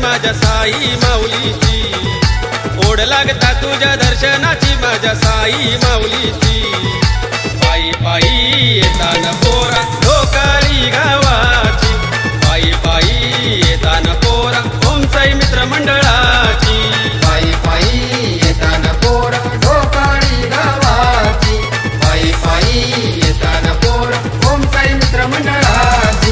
माझ्या साई माऊलीची, ओढ लागता तुझ्या दर्शनाची माझ्या साई माऊलीची। पायी पायी येताना पोरा ढोकारी गावाची, पायी पायी येताना पोरा ओमसाई मित्र मंडळाची। पायी पायी येताना पोरा ढोकारी गावाची, पायी पायी येताना पोरा ओमसाई मित्र मंडळाची।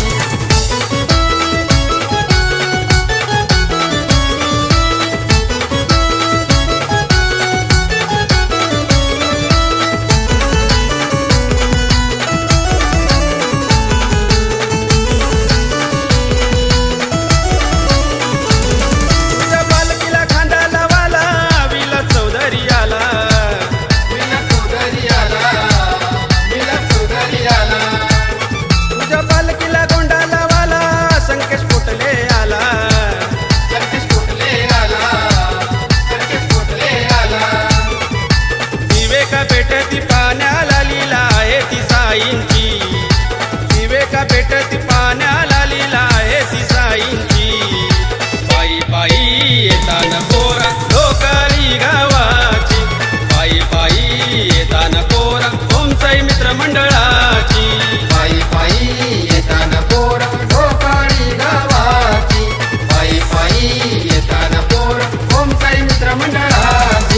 पेटती पाण्याला लीला आहे ती साईंची, विवेका पेटती पाण्याला लीला आहे ती साईंची। पायी पायी येताना पोरा ढोकारी गावाची, पायी पायी येताना पोरा ओमसाई मित्र मंडळाची। पायी पायी येताना पोरा ढोकारी गावाची, पायी पायी येताना पोरा ओमसाई मित्र मंडळाची।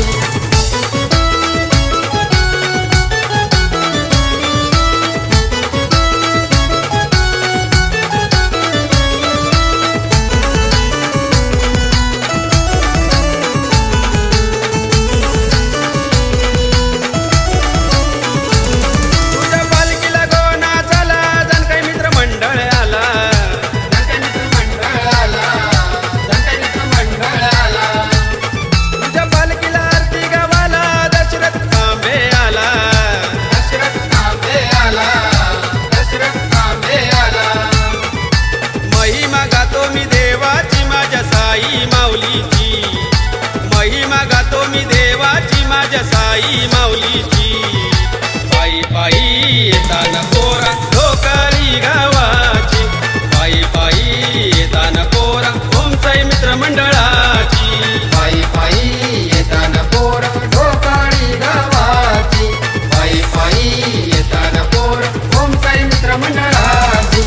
महिमा गातो मी देवाची माझ्या साई माऊलीची। पायी पायी येताना पोरा ढोकारी गावाची, पायी पायी येताना पोरा ओमसाई मित्र मंडळाची। पायी पायी येताना पोरा ढोकारी गावाची, पायी पायी येताना पोरा ओमसाई मित्र मंडळाची।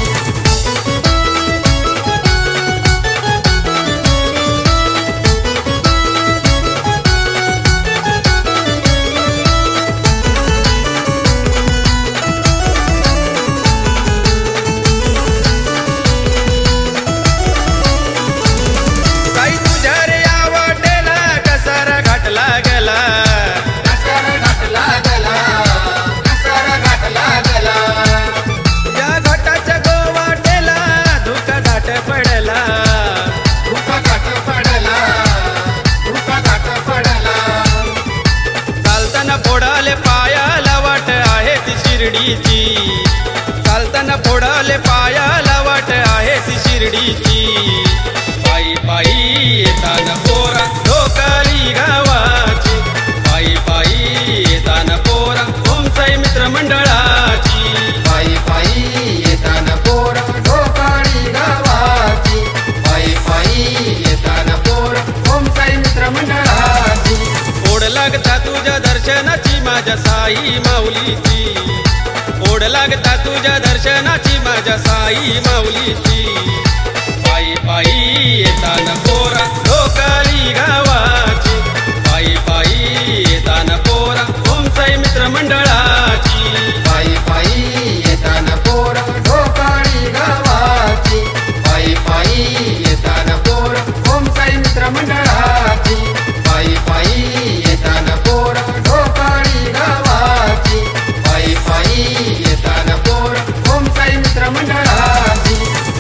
चालताना फोडाले पायाला वाट आहे ती शिर्डीची। पायी पायी येताना पोरा ढोकारी गावाची, पायी पायी येताना पोरा ओमसाई मित्र मंडळाची। पायी पायी येताना पोरा ढोकारी गावाची, पायी पायी येताना पोरा ओमसाई मित्र मंडळाची। ओढ लागता तुझ्या दर्शनाची माझ्या साई माऊलीची, ओढ लागता तुझ्या दर्शनाची माझ्या साई माऊलीची। पायी पायी येताना पोरा ढोकारी गावाची, पायी पायी येताना पोरा ओमसाई मित्र मंडळाची। पायी पायी येताना पोरा ढोकारी गावाची, पायी पायी येताना पोरा ओमसाई मित्र मंडळाची। पायी पायी येताना पोरा ढोकारी गावाची, पायी पायी येताना पोरा ओमसाई मित्र मंडळाची।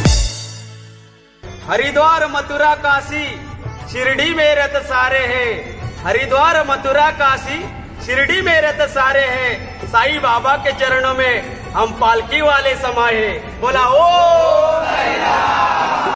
हरिद्वार मथुरा काशी शिरडी में रत सारे हैं, हरिद्वार मथुरा काशी शिरडी में रत सारे हैं। साईं बाबा के चरणों में हम पालकी वाले समाये। बोला ओ